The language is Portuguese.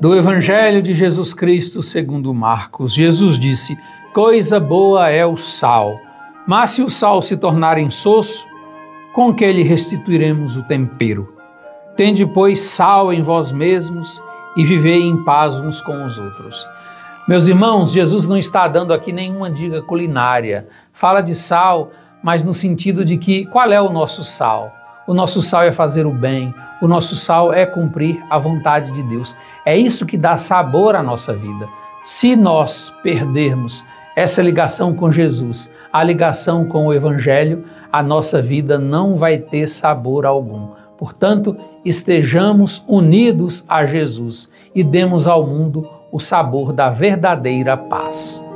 Do Evangelho de Jesus Cristo segundo Marcos, Jesus disse: coisa boa é o sal, mas se o sal se tornar insosso, com que lhe restituiremos o tempero? Tende, pois, sal em vós mesmos e vivei em paz uns com os outros. Meus irmãos, Jesus não está dando aqui nenhuma dica culinária. Fala de sal, mas no sentido de que qual é o nosso sal? O nosso sal é fazer o bem, o nosso sal é cumprir a vontade de Deus. É isso que dá sabor à nossa vida. Se nós perdermos essa ligação com Jesus, a ligação com o Evangelho, a nossa vida não vai ter sabor algum. Portanto, estejamos unidos a Jesus e demos ao mundo o sabor da verdadeira paz.